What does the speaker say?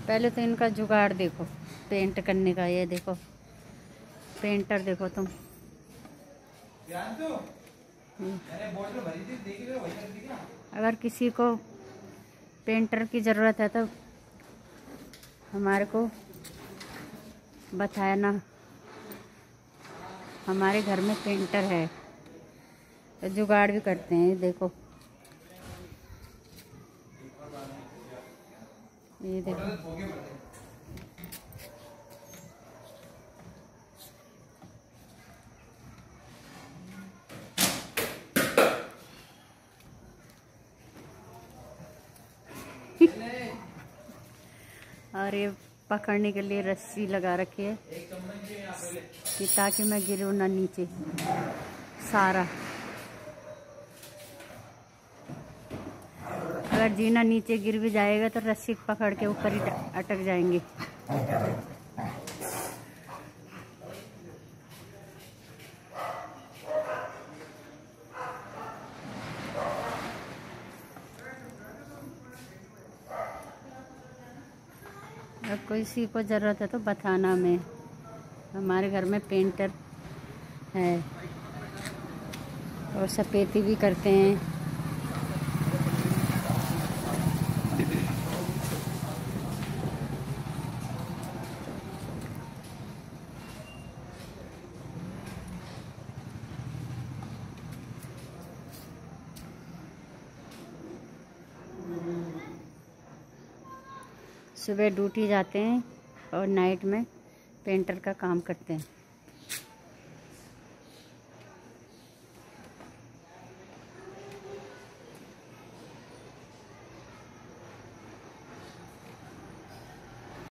पहले तो इनका जुगाड़ देखो पेंट करने का। ये देखो पेंटर देखो तुम। अगर किसी को पेंटर की ज़रूरत है तो हमारे को बताया ना, हमारे घर में पेंटर है तो जुगाड़ भी करते हैं। देखो ये देखो और ये पकड़ने के लिए रस्सी लगा रखी है कि ताकि मैं गिरूँ ना नीचे सारा। अगर जीना नीचे गिर भी जाएगा तो रस्सी पकड़ के ऊपर ही अटक जाएंगे। अब किसी को ज़रूरत है तो बताना। मैं हमारे घर में पेंटर है और सफेदी भी करते हैं। सुबह ड्यूटी जाते हैं और नाइट में पेंटर का काम करते हैं।